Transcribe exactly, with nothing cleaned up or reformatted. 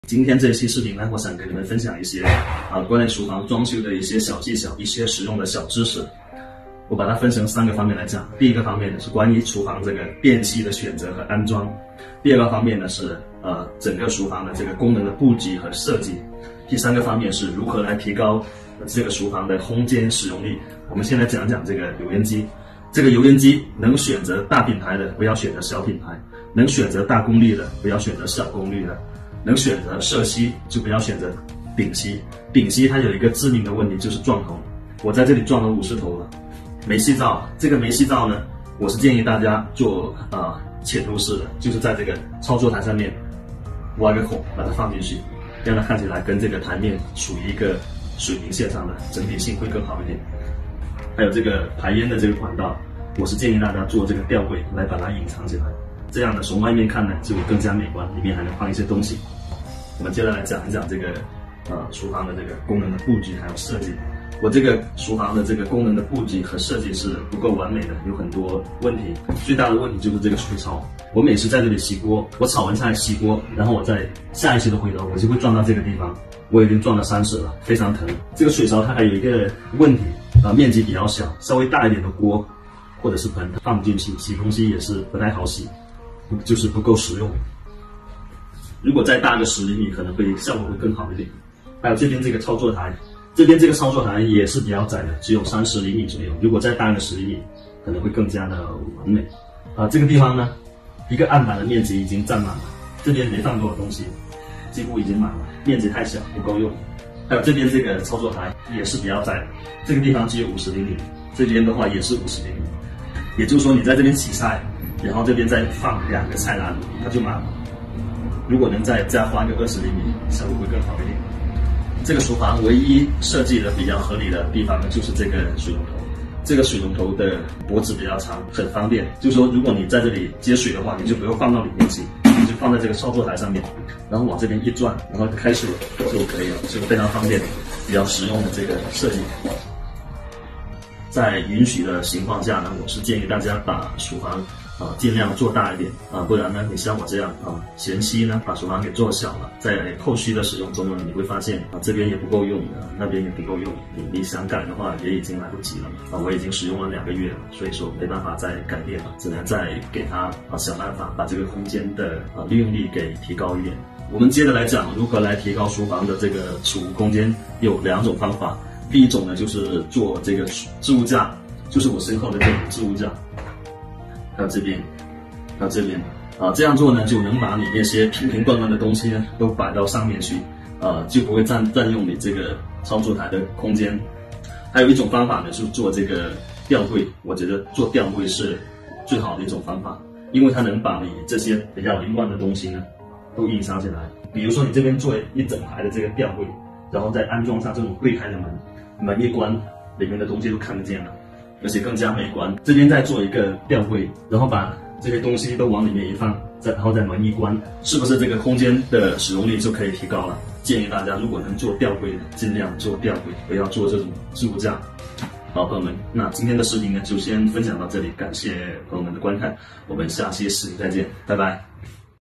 今天这期视频呢，我想跟你们分享一些啊关于厨房装修的一些小技巧，一些实用的小知识。我把它分成三个方面来讲。第一个方面呢是关于厨房这个电器的选择和安装；第二个方面呢是呃整个厨房的这个功能的布局和设计；第三个方面是如何来提高这个厨房的空间使用率。我们先来讲讲这个油烟机。这个油烟机能选择大品牌的，不要选择小品牌；能选择大功率的，不要选择小功率的；能选择色吸，就不要选择丙烯。丙烯它有一个致命的问题，就是撞头。我在这里撞了五十头了。煤气灶，这个煤气灶呢，我是建议大家做啊、呃、潜入式的，就是在这个操作台上面挖个孔，把它放进去，让它看起来跟这个台面处于一个水平线上的，整体性会更好一点。还有这个排烟的这个管道，我是建议大家做这个吊柜来把它隐藏起来，这样呢从外面看呢就更加美观，里面还能放一些东西。我们接着来讲一讲这个呃厨房的这个功能的布局还有设计。我这个厨房的这个功能的布局和设计是不够完美的，有很多问题。最大的问题就是这个水槽。我每次在这里洗锅，我炒完菜洗锅，然后我在下意识的回头，我就会撞到这个地方。我已经撞了三次了，非常疼。这个水槽它还有一个问题啊、呃，面积比较小，稍微大一点的锅或者是盆放进去洗东西也是不太好洗，就是不够实用。如果再大个十厘米，可能会效果会更好一点。还有这边这个操作台。这边这个操作台也是比较窄的，只有三十厘米左右。如果再大个十厘米，可能会更加的完美。啊，这个地方呢，一个案板的面积已经占满了，这边没放多少东西，几乎已经满了，面积太小不够用。还有这边这个操作台也是比较窄的，这个地方只有五十厘米，这边的话也是五十厘米。也就是说，你在这边洗菜，然后这边再放两个菜篮，它就满了。如果能再加花个二十厘米，效果会更好一点。这个厨房唯一设计的比较合理的地方呢，就是这个水龙头。这个水龙头的脖子比较长，很方便。就是说，如果你在这里接水的话，你就不用放到里面去，你就放在这个操作台上面，然后往这边一转，然后开水就可以了，是非常方便、比较实用的这个设计。在允许的情况下呢，我是建议大家把厨房啊，尽量做大一点啊，不然呢，你像我这样啊，前期呢把厨房给做小了，在后期的使用中呢，你会发现啊，这边也不够用，啊，那边也不够用，你你想改的话也已经来不及了啊，我已经使用了两个月了，所以说没办法再改变了，只能再给它啊想办法把这个空间的啊利用率给提高一点。我们接着来讲如何来提高厨房的这个储物空间，有两种方法。第一种呢，就是做这个置物架，就是我身后的这种置物架。还有这边，还有这边啊，这样做呢，就能把你那些瓶瓶罐罐的东西呢都摆到上面去，啊，就不会占占用你这个操作台的空间。还有一种方法呢，是做这个吊柜，我觉得做吊柜是最好的一种方法，因为它能把你这些比较凌乱的东西呢都隐藏起来。比如说你这边做一整排的这个吊柜，然后再安装上这种对开的门，门一关，里面的东西都看得见了。而且更加美观。这边再做一个吊柜，然后把这些东西都往里面一放，再然后再门一关，是不是这个空间的使用率就可以提高了？建议大家如果能做吊柜的，尽量做吊柜，不要做这种置物架。好，朋友们，那今天的视频呢就先分享到这里，感谢朋友们的观看，我们下期视频再见，拜拜。